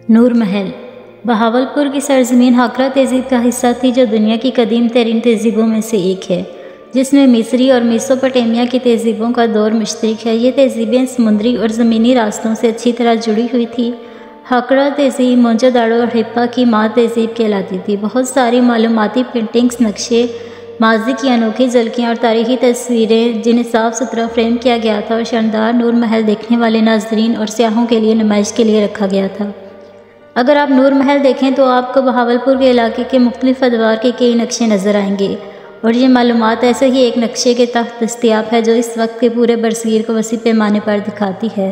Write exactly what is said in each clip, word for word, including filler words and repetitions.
نور محل بہاولپور کی سرزمین ہاکرا تہذیب کا حصہ تھی، جو دنیا کی قدیم ترین تہذیبوں میں سے ایک ہے، جس میں مصری اور میسوپوٹیمیا کی تہذیبوں کا دور مشترک ہے۔ یہ تہذیبیں سمندری اور زمینی راستوں سے اچھی طرح جڑی ہوئی تھیں۔ ہاکرا تہذیب موہنجودڑو اور ہڑپہ کی ماں تہذیب کہلاتی تھی۔ بہت ساری معلوماتی پینٹنگز، نقشے، ماضی کی انوکھی جھلکیاں اور تاریخی تصویریں جنہیں صاف ستھرا فریم کیا گیا تھا اور شاندار نور محل دیکھنے والے ناظرین اور سیاحوں کے لیے نمائش کے لیے رکھا گیا تھا۔ اگر آپ نور محل دیکھیں تو آپ کو بہاولپور کے علاقے کے مختلف ادوار کے کئی نقشے نظر آئیں گے، اور یہ معلومات ایسے ہی ایک نقشے کے تحت دستیاب ہے جو اس وقت کے پورے برصغیر کو وسیع پیمانے پر دکھاتی ہے۔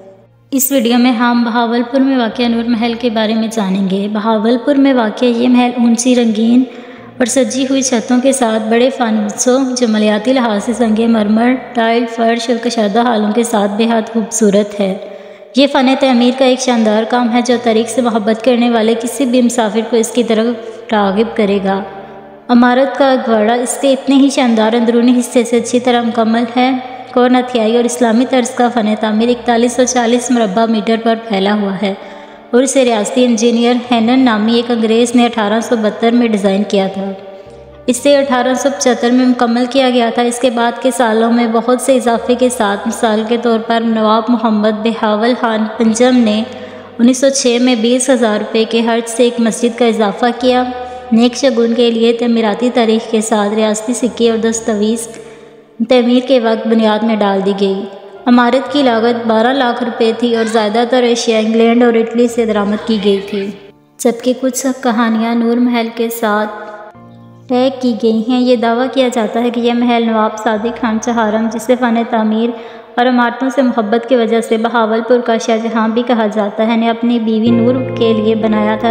اس ویڈیو میں ہم بہاولپور میں واقع نور محل کے بارے میں جانیں گے۔ بہاولپور میں واقع یہ محل اونچی، رنگین اور سجی ہوئی چھتوں کے ساتھ بڑے فانوسوں، جمالیاتی لحاظ سے سنگ مرمر، ٹائل، فرش اور کشادہ ہالوں کے ساتھ بے حد خوبصورت ہے۔ یہ فن تعمیر کا ایک شاندار کام ہے جو تاریخ سے محبت کرنے والے کسی بھی مسافر کو اس کی طرف راغب کرے گا۔ عمارت کا اگواڑا اس کے اتنے ہی شاندار اندرونی حصے سے اچھی طرح مکمل ہے۔ کورنتھیائی اور اسلامی طرز کا فن تعمیر اکتالیس سو چالیس مربع میٹر پر پھیلا ہوا ہے، اور اسے ریاستی انجینئر ہینن نامی ایک انگریز نے اٹھارہ سو بہتر میں ڈیزائن کیا تھا۔ اسے اٹھارہ سو پچہتر میں مکمل کیا گیا تھا۔ اس کے بعد کے سالوں میں بہت سے اضافے کے ساتھ، مثال کے طور پر نواب محمد بہاول خان پنجم نے انیس سو چھ میں بیس ہزار روپے کے خرچ سے ایک مسجد کا اضافہ کیا۔ نیک شگون کے لیے تعمیراتی تاریخ کے ساتھ ریاستی سکے اور دستاویز تعمیر کے وقت بنیاد میں ڈال دی گئی۔ عمارت کی لاگت بارہ لاکھ روپے تھی اور زیادہ تر اشیاء انگلینڈ اور اٹلی سے درآمد کی گئی تھی، جبکہ کچھ کہانیاں نور محل کے ساتھ ٹیگ کی گئی ہیں۔ یہ دعویٰ کیا جاتا ہے کہ یہ محل نواب صادق خان چہارم، جسے فن تعمیر اور عمارتوں سے محبت کی وجہ سے بہاولپور کا شاہ جہاں بھی کہا جاتا ہے، نے اپنی بیوی نور کے لیے بنایا تھا۔